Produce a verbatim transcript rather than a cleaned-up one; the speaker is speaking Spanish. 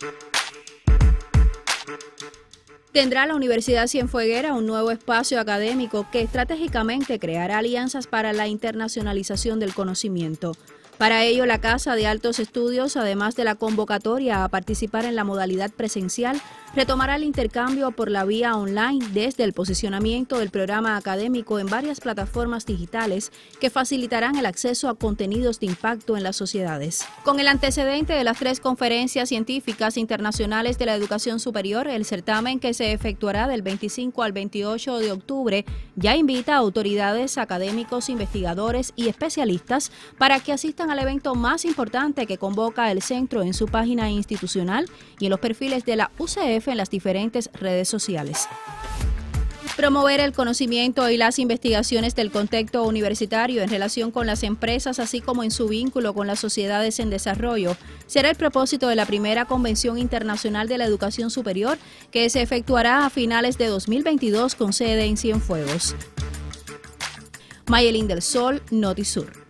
Tendrá la Universidad Cienfueguera un nuevo espacio académico que estratégicamente creará alianzas para la internacionalización del conocimiento. Para ello, la Casa de Altos Estudios, además de la convocatoria a participar en la modalidad presencial, retomará el intercambio por la vía online desde el posicionamiento del programa académico en varias plataformas digitales que facilitarán el acceso a contenidos de impacto en las sociedades. Con el antecedente de las tres conferencias científicas internacionales de la educación superior, el certamen, que se efectuará del veinticinco al veintiocho de octubre, ya invita a autoridades, académicos, investigadores y especialistas para que asistan al evento más importante que convoca el centro en su página institucional y en los perfiles de la U C F en las diferentes redes sociales. Promover el conocimiento y las investigaciones del contexto universitario en relación con las empresas, así como en su vínculo con las sociedades en desarrollo, será el propósito de la primera Convención Internacional de la Educación Superior, que se efectuará a finales de dos mil veintidós con sede en Cienfuegos. Mayelín del Sol, Notisur.